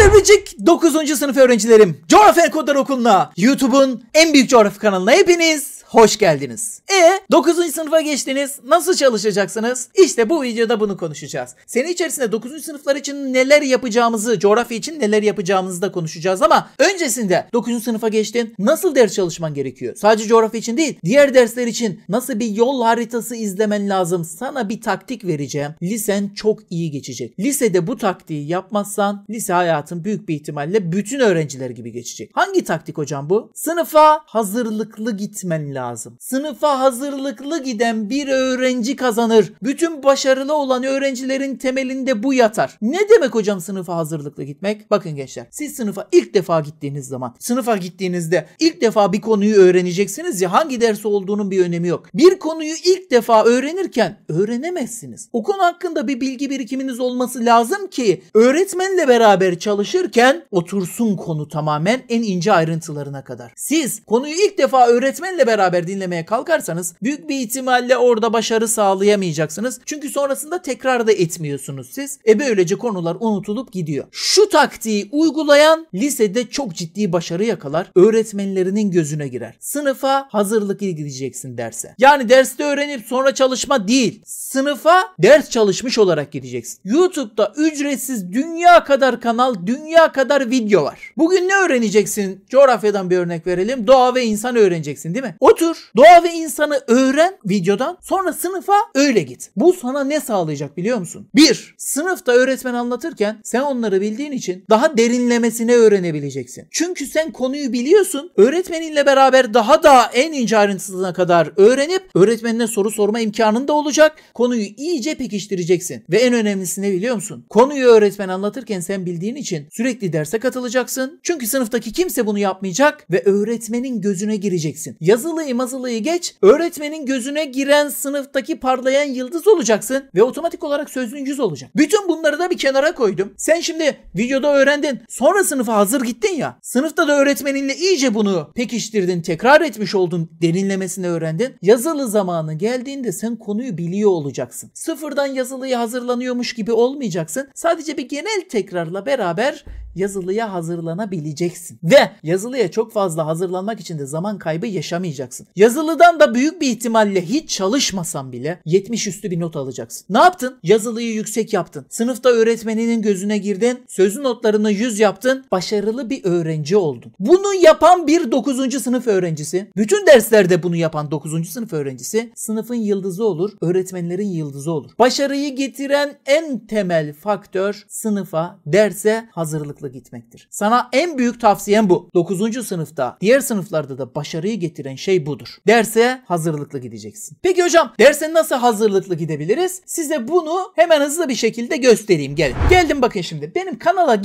Merhaba biricik 9. sınıf öğrencilerim. Coğrafya Kodlar Okulu'na, YouTube'un en büyük coğrafya kanalına hepiniz hoş geldiniz. 9. sınıfa geçtiniz. Nasıl çalışacaksınız? İşte bu videoda bunu konuşacağız. Sene içerisinde 9. sınıflar için neler yapacağımızı, coğrafya için neler yapacağımızı da konuşacağız ama öncesinde 9. sınıfa geçtin. Nasıl ders çalışman gerekiyor? Sadece coğrafya için değil, diğer dersler için nasıl bir yol haritası izlemen lazım? Sana bir taktik vereceğim. Lisen çok iyi geçecek. Lisede bu taktiği yapmazsan lise hayatın büyük bir ihtimalle bütün öğrenciler gibi geçecek. Hangi taktik hocam bu? Sınıfa hazırlıklı gitmen lazım. Sınıfa hazırlıklı giden bir öğrenci kazanır. Bütün başarılı olan öğrencilerin temelinde bu yatar. Ne demek hocam sınıfa hazırlıklı gitmek? Bakın gençler, siz sınıfa ilk defa gittiğiniz zaman, sınıfa gittiğinizde ilk defa bir konuyu öğreneceksiniz ya, hangi ders olduğunun bir önemi yok. Bir konuyu ilk defa öğrenirken öğrenemezsiniz. O konu hakkında bir bilgi birikiminiz olması lazım ki öğretmenle beraber çalışırken otursun konu tamamen en ince ayrıntılarına kadar. Siz konuyu ilk defa öğretmenle beraber dinlemeye kalkarsanız büyük bir ihtimalle orada başarı sağlayamayacaksınız. Çünkü sonrasında tekrar da etmiyorsunuz siz. Böylece konular unutulup gidiyor. Şu taktiği uygulayan lisede çok ciddi başarı yakalar. Öğretmenlerinin gözüne girer. Sınıfa hazırlıklı gideceksin derse. Yani derste öğrenip sonra çalışma değil. Sınıfa ders çalışmış olarak gideceksin. YouTube'da ücretsiz dünya kadar kanal, dünya kadar video var. Bugün ne öğreneceksin? Coğrafyadan bir örnek verelim. Doğa ve insan öğreneceksin değil mi? Otur. Doğa ve insanı öğren videodan. Sonra sınıfa öyle git. Bu sana ne sağlayacak biliyor musun? 1. Sınıfta öğretmen anlatırken sen onları bildiğin için daha derinlemesine öğrenebileceksin. Çünkü sen konuyu biliyorsun. Öğretmeninle beraber daha da en ince ayrıntısına kadar öğrenip öğretmenine soru sorma imkanın da olacak. Konuyu iyice pekiştireceksin. Ve en önemlisi ne biliyor musun? Konuyu öğretmen anlatırken sen bildiğin için sürekli derse katılacaksın. Çünkü sınıftaki kimse bunu yapmayacak ve öğretmenin gözüne gireceksin. Yazılıyı mazılıyı geç, öğretmenin gözüne giren sınıftaki parlayan yıldız olacaksın ve otomatik olarak sözlüğün 100 olacak. Bütün bunları da bir kenara koydum. Sen şimdi videoda öğrendin. Sonra sınıfa hazır gittin ya. Sınıfta da öğretmeninle iyice bunu pekiştirdin, tekrar etmiş oldun, derinlemesine öğrendin. Yazılı zamanı geldiğinde sen konuyu biliyor olacaksın. Sıfırdan yazılıya hazırlanıyormuş gibi olmayacaksın. Sadece bir genel tekrarla beraber yazılıya hazırlanabileceksin. Ve yazılıya çok fazla hazırlanmak için de zaman kaybı yaşamayacaksın. Yazılıdan da büyük bir ihtimalle hiç çalışmasan bile 70 üstü bir not alacaksın. Ne yaptın? Yazılıyı yüksek yaptın. Sınıfta öğretmeninin gözüne girdin. Sözlü notlarını 100 yaptın. Başarılı bir öğrenci oldun. Bunu yapan bir 9. sınıf öğrencisi, bütün derslerde bunu yapan 9. sınıf öğrencisi sınıfın yıldızı olur, öğretmenlerin yıldızı olur. Başarıyı getiren en temel faktör sınıfa, derse hazırlıklı gitmektir. Sana en büyük tavsiyem bu. 9. sınıfta, diğer sınıflarda da başarıyı getiren şey budur. Derse hazırlıklı gideceksin. Peki hocam, derse nasıl hazırlıklı gidebiliriz? Size bunu hemen hızlı bir şekilde göstereyim. Gelin. Geldim bakın şimdi. Benim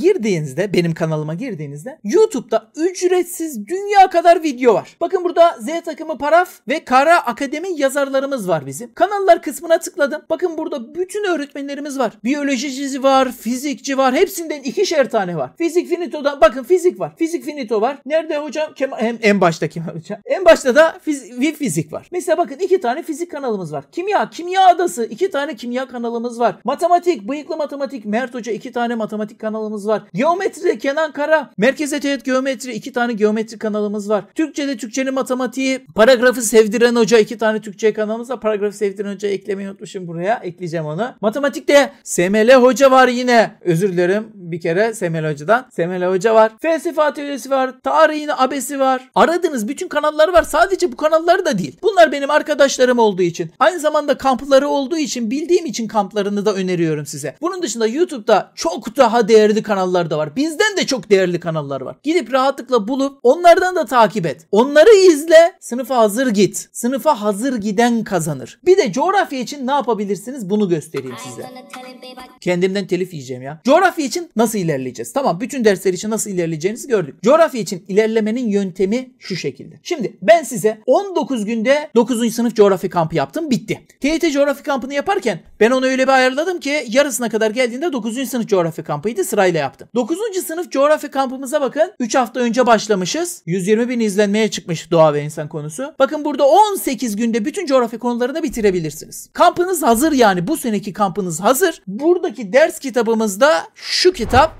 kanalıma girdiğinizde YouTube'da ücretsiz dünya kadar video var. Bakın burada Z takımı Paraf ve Kara Akademi yazarlarımız var bizim. Kanallar kısmına tıkladım. Bakın burada bütün öğretmenlerimiz var. Biyolojicisi var, fizikçi var. Hepsinden 2'şer tane var. Fizik Finito'dan bakın fizik var. Fizik Finito var. Nerede hocam? En baştaki hocam. En başta da fizik var. Mesela bakın 2 tane fizik kanalımız var. Kimya Adası 2 tane kimya kanalımız var. Matematik, Bıyıklı Matematik Mert Hoca 2 tane matematik kanalımız var. Geometri Kenan Kara, Merkeze Teğet Geometri 2 tane geometri kanalımız var. Türkçe'de Türkçenin matematiği, Paragrafı Sevdiren Hoca 2 tane Türkçe kanalımız var. Paragrafı Sevdiren Hoca eklemeyi unutmuşum buraya. Ekleyeceğim onu. Matematikte SML Hoca var yine. Özür dilerim bir kere SML Hoca'dan. SML Hoca var. Felsefe Atölyesi var. Tarihin abesi var. Aradığınız bütün kanallar var. Sadece bu kanallar da değil. Bunlar benim arkadaşlarım olduğu için. Aynı zamanda kampları olduğu için, bildiğim için kamplarını da öneriyorum size. Bunun dışında YouTube'da çok daha değerli kanallar da var. Bizden de çok değerli kanallar var. Gidip rahatlıkla bulup onlardan da takip et. Onları izle. Sınıfa hazır git. Sınıfa hazır giden kazanır. Bir de coğrafya için ne yapabilirsiniz? Bunu göstereyim size. Kendimden telif yiyeceğim ya. Coğrafya için nasıl ilerleyeceğiz? Tamam, bütün dersler için nasıl ilerleyeceğinizi gördük. Coğrafya için ilerlemenin yöntemi şu şekilde. Şimdi ben size 19 günde 9. sınıf coğrafya kampı yaptım. Bitti. TYT coğrafya kampını yaparken ben onu öyle bir ayarladım ki yarısına kadar geldiğinde 9. sınıf coğrafya kampıydı. Sırayla yaptım. 9. sınıf coğrafya kampımıza bakın. 3 hafta önce başlamışız. 120 bin izlenmeye çıkmış doğa ve insan konusu. Bakın burada 18 günde bütün coğrafya konularını bitirebilirsiniz. Kampınız hazır yani. Bu seneki kampınız hazır. Buradaki ders kitabımızda şu kitap. Bu kitabı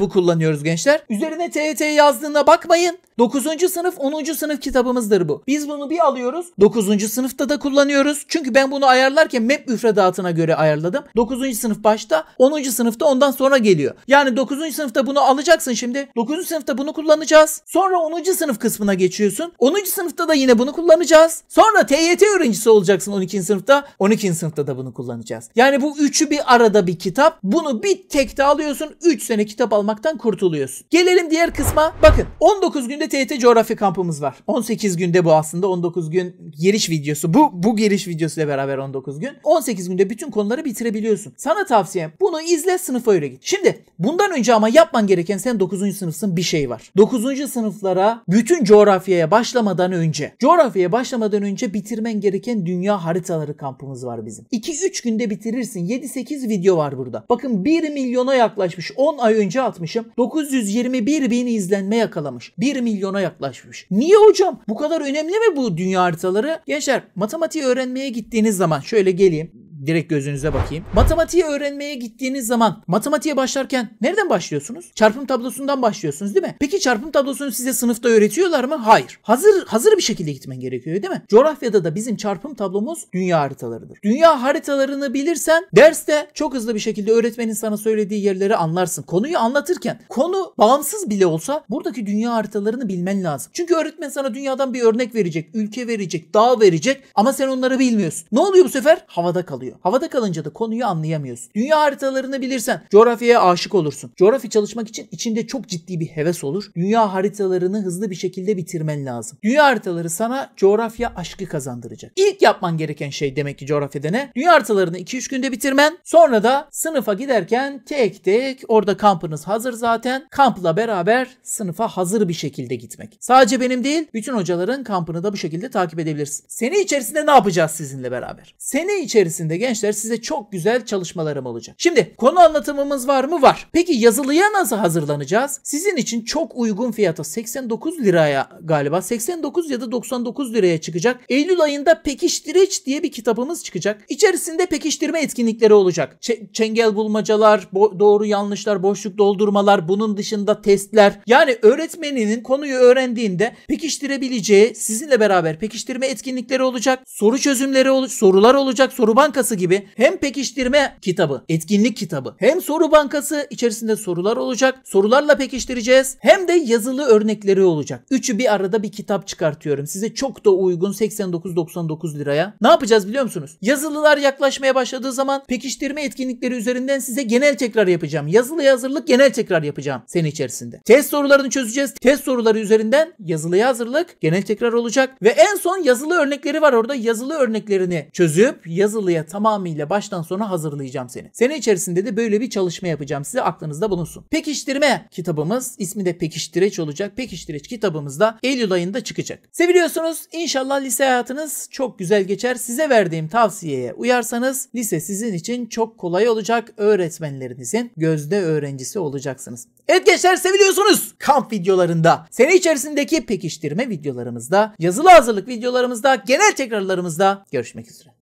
kitabı kullanıyoruz gençler. Üzerine TYT yazdığına bakmayın. 9. sınıf 10. sınıf kitabımızdır bu. Biz bunu bir alıyoruz. 9. sınıfta da kullanıyoruz. Çünkü ben bunu ayarlarken MEP müfredatına göre ayarladım. 9. sınıf başta, 10. sınıfta ondan sonra geliyor. Yani 9. sınıfta bunu alacaksın şimdi. 9. sınıfta bunu kullanacağız. Sonra 10. sınıf kısmına geçiyorsun. 10. sınıfta da yine bunu kullanacağız. Sonra TYT öğrencisi olacaksın 12. sınıfta. 12. sınıfta da bunu kullanacağız. Yani bu üçü bir arada bir kitap. Bunu bir tekte alıyorsun. 3 sene kitap almaktan kurtuluyorsun. Gelelim diğer kısma. Bakın 19 günde TYT coğrafya kampımız var. 18 günde bu aslında. 19 gün giriş videosu. Bu giriş videosu ile beraber 19 gün. 18 günde bütün konuları bitirebiliyorsun. Sana tavsiyem bunu izle, sınıfa öyle git. Şimdi bundan önce ama yapman gereken, sen 9. sınıfsın, bir şey var. 9. sınıflara bütün coğrafyaya başlamadan önce bitirmen gereken dünya haritaları kampımız var bizim. 2-3 günde bitirirsin. 7-8 video var burada. Bakın 1 milyona yaklaşmış. 10 ay önce atmışım. 921 bin izlenme yakalamış. 1 milyona yaklaşmış. Niye hocam? Bu kadar önemli mi bu dünya haritaları? Gençler, matematiği öğrenmeye gittiğiniz zaman şöyle geleyim. Direkt gözünüze bakayım. Matematiği öğrenmeye gittiğiniz zaman matematiğe başlarken nereden başlıyorsunuz? Çarpım tablosundan başlıyorsunuz değil mi? Peki çarpım tablosunu size sınıfta öğretiyorlar mı? Hayır. Hazır bir şekilde gitmen gerekiyor değil mi? Coğrafyada da bizim çarpım tablomuz dünya haritalarıdır. Dünya haritalarını bilirsen derste çok hızlı bir şekilde öğretmenin sana söylediği yerleri anlarsın. Konuyu anlatırken konu bağımsız bile olsa buradaki dünya haritalarını bilmen lazım. Çünkü öğretmen sana dünyadan bir örnek verecek, ülke verecek, dağ verecek ama sen onları bilmiyorsun. Ne oluyor bu sefer? Havada kalıyor. Havada kalınca da konuyu anlayamıyorsun. Dünya haritalarını bilirsen coğrafyaya aşık olursun. Coğrafya çalışmak için içinde çok ciddi bir heves olur. Dünya haritalarını hızlı bir şekilde bitirmen lazım. Dünya haritaları sana coğrafya aşkı kazandıracak. İlk yapman gereken şey demek ki coğrafyada ne? Dünya haritalarını 2-3 günde bitirmen. Sonra da sınıfa giderken tek tek, orada kampınız hazır zaten. Kampla beraber sınıfa hazır bir şekilde gitmek. Sadece benim değil, bütün hocaların kampını da bu şekilde takip edebilirsin. Sene içerisinde ne yapacağız sizinle beraber? Sene içerisinde gençler size çok güzel çalışmalarım olacak. Şimdi konu anlatımımız var mı? Var. Peki yazılıya nasıl hazırlanacağız? Sizin için çok uygun fiyata 89 liraya galiba 89 ya da 99 liraya çıkacak. Eylül ayında Pekiştireç diye bir kitabımız çıkacak. İçerisinde pekiştirme etkinlikleri olacak. Çengel bulmacalar, doğru yanlışlar, boşluk doldurmalar, bunun dışında testler. Yani öğretmeninin konuyu öğrendiğinde pekiştirebileceği, sizinle beraber pekiştirme etkinlikleri olacak. Soru çözümleri olacak, sorular olacak, soru bankası gibi. Hem pekiştirme kitabı, etkinlik kitabı, hem soru bankası, içerisinde sorular olacak. Sorularla pekiştireceğiz. Hem de yazılı örnekleri olacak. Üçü bir arada bir kitap çıkartıyorum. Size çok da uygun 89-99 liraya. Ne yapacağız biliyor musunuz? Yazılılar yaklaşmaya başladığı zaman pekiştirme etkinlikleri üzerinden size genel tekrar yapacağım. Yazılıya hazırlık, genel tekrar yapacağım sene içerisinde. Test sorularını çözeceğiz. Test soruları üzerinden yazılıya hazırlık, genel tekrar olacak ve en son yazılı örnekleri var orada. Yazılı örneklerini çözüp yazılıya tamamıyla baştan sona hazırlayacağım seni. Sene içerisinde de böyle bir çalışma yapacağım size, aklınızda bulunsun. Pekiştirme kitabımız, ismi de Pekiştireç olacak. Pekiştireç kitabımız da Eylül ayında çıkacak. Seviliyorsunuz. İnşallah lise hayatınız çok güzel geçer. Size verdiğim tavsiyeye uyarsanız lise sizin için çok kolay olacak. Öğretmenlerinizin gözde öğrencisi olacaksınız. Evet gençler, seviliyorsunuz. Kamp videolarında, sene içerisindeki pekiştirme videolarımızda, yazılı hazırlık videolarımızda, genel tekrarlarımızda görüşmek üzere.